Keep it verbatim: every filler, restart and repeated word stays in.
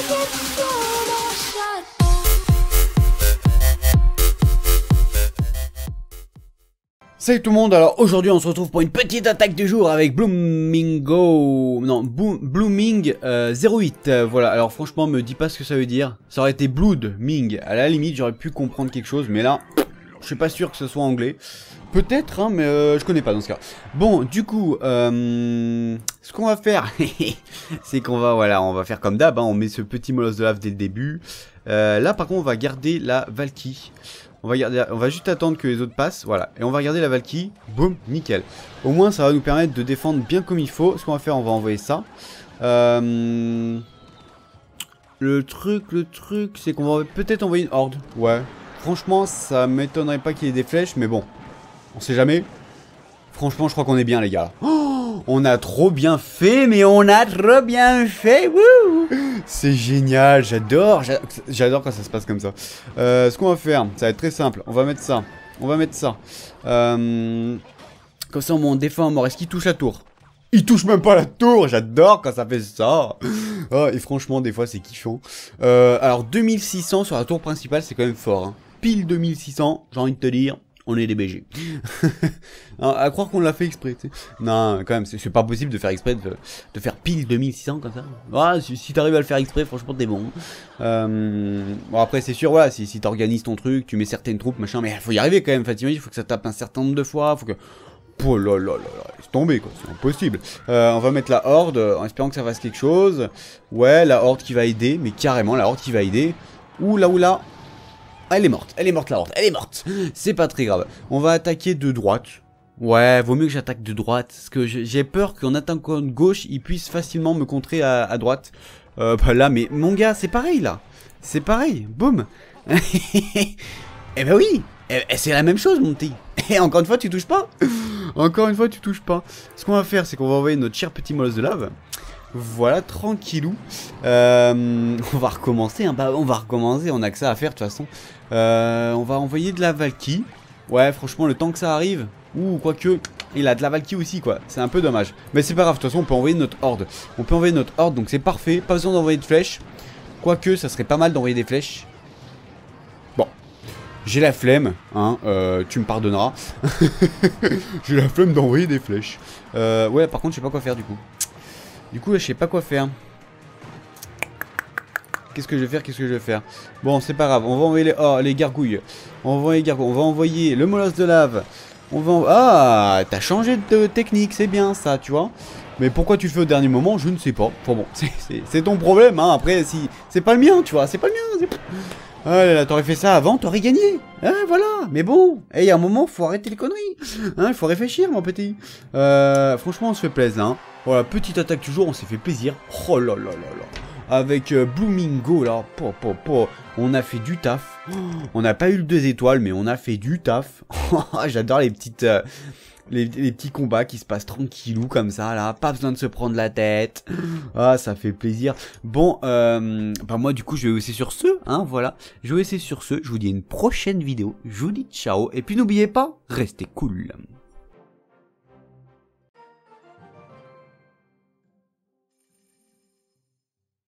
Salut tout le monde, alors aujourd'hui on se retrouve pour une petite attaque du jour avec Bloomingo, non, Bo Blooming euh, zéro huit, euh, voilà, alors franchement me dis pas ce que ça veut dire, ça aurait été Bloodming, à la limite j'aurais pu comprendre quelque chose, mais là, je suis pas sûr que ce soit anglais, peut-être, hein, mais euh, je connais pas dans ce cas. Bon, du coup, euh, ce qu'on va faire, c'est qu'on va, voilà, on va faire comme d'hab, hein, on met ce petit molosse de lave dès le début, euh, là par contre on va garder la Valky. On va, garder, on va juste attendre que les autres passent, voilà. Et on va regarder la Valky, boum, nickel. Au moins, ça va nous permettre de défendre bien comme il faut. Ce qu'on va faire, on va envoyer ça. Euh... Le truc, le truc, c'est qu'on va peut-être envoyer une horde. Ouais. Franchement, ça m'étonnerait pas qu'il y ait des flèches, mais bon. On sait jamais. Franchement, je crois qu'on est bien, les gars. Oh, on a trop bien fait, mais on a trop bien fait. Wouh! C'est génial, j'adore. J'adore quand ça se passe comme ça. Euh, ce qu'on va faire, ça va être très simple. On va mettre ça. On va mettre ça. Euh, comme ça, on défend un mort. Est-ce qu'il touche la tour? Il touche même pas la tour. J'adore quand ça fait ça. Oh, et franchement, des fois, c'est kiffant. Euh, alors, deux mille six cents sur la tour principale, c'est quand même fort. Hein. Pile deux mille six cents, j'ai envie de te dire. On est des B G. À croire qu'on l'a fait exprès, tu sais. Non, quand même, c'est pas possible de faire exprès de, de faire pile deux mille six cents comme ça. Ah, si, si t'arrives à le faire exprès, franchement, t'es bon. Euh, bon, après, c'est sûr, voilà, si, si t'organises ton truc, tu mets certaines troupes, machin, mais il faut y arriver quand même, Fatima, il faut que ça tape un certain nombre de fois, faut que... Oh là là là là, laisse tomber, quoi, c'est impossible. Euh, on va mettre la horde, en espérant que ça fasse quelque chose. Ouais, la horde qui va aider, mais carrément, la horde qui va aider. Oula, oula. Ah, elle est morte, elle est morte la horde, elle est morte. C'est pas très grave. On va attaquer de droite. Ouais, vaut mieux que j'attaque de droite. Parce que j'ai peur qu'en attaquant de gauche, il puisse facilement me contrer à, à droite. Euh, bah là, mais mon gars, c'est pareil là. C'est pareil, boum. Eh ben oui, eh, c'est la même chose, mon petit. Et encore une fois, tu touches pas. Encore une fois, tu touches pas. Ce qu'on va faire, c'est qu'on va envoyer notre cher petit molosse de lave. Voilà, tranquillou. Euh, on va recommencer, hein. Bah, on va recommencer, on a que ça à faire de toute façon. Euh, on va envoyer de la Valky. Ouais, franchement, le temps que ça arrive. Ouh, quoique, il a de la Valky aussi, quoi. C'est un peu dommage. Mais c'est pas grave, de toute façon, on peut envoyer notre horde. On peut envoyer notre horde, donc c'est parfait. Pas besoin d'envoyer de flèches. Quoique, ça serait pas mal d'envoyer des flèches. Bon. J'ai la flemme, hein. Euh, tu me pardonneras. J'ai la flemme d'envoyer des flèches. Euh, ouais, par contre, je sais pas quoi faire du coup. Du coup, là, je sais pas quoi faire. Qu'est-ce que je vais faire? Qu'est-ce que je vais faire? Bon, c'est pas grave. On va envoyer les, oh, les gargouilles. On va envoyer les gargouilles. On va envoyer le molosse de lave. On va en... Ah, t'as changé de technique. C'est bien ça, tu vois. Mais pourquoi tu le fais au dernier moment? Je ne sais pas. Enfin bon, c'est ton problème. Hein. Après, si c'est pas le mien, tu vois. C'est pas le mien. Ah là là, t'aurais fait ça avant, t'aurais gagné. Hein, voilà. Mais bon, il hey, y a un moment, faut arrêter les conneries. Hein, il faut réfléchir, mon petit. Euh, franchement, on se fait plaisir. Hein. Voilà, petite attaque du jour, on s'est fait plaisir. Oh là là là là. Avec euh, Bloomingo, là. Po, po, po. On a fait du taf. Oh, on n'a pas eu le deux étoiles, mais on a fait du taf. J'adore les petites... Euh, Les, les petits combats qui se passent tranquillou comme ça là, pas besoin de se prendre la tête. Ah, ça fait plaisir. Bon, euh, bah moi du coup je vais vous laisser sur ce, hein, voilà. Je vais vous laisser sur ce, je vous dis à une prochaine vidéo, je vous dis ciao, et puis n'oubliez pas, restez cool.